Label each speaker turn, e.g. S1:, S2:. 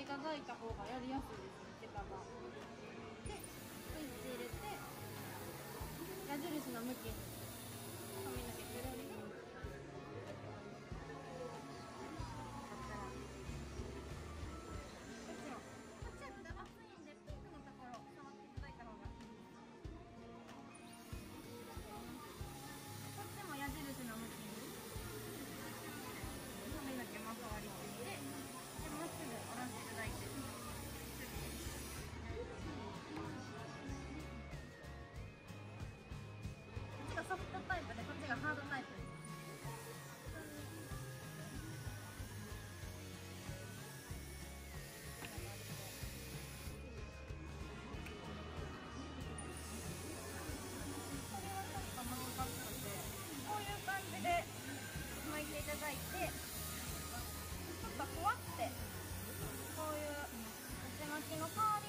S1: いただいた方がやりやすいですね、毛束。で、スイッチ入れて、矢印の向きに髪の毛くるんで、こっちやったら熱いんで、ピンクのところ触っていただいた方がいい。こっちも矢印の向きに髪の毛まとわりついて、でまっすぐ下ろしていただいて、こっちがソフトタイプで、こっちがハードタイプです。これはちょっと難しくて、こういう感じで巻いていただいて、ちょっとふわってこういう内巻きのカー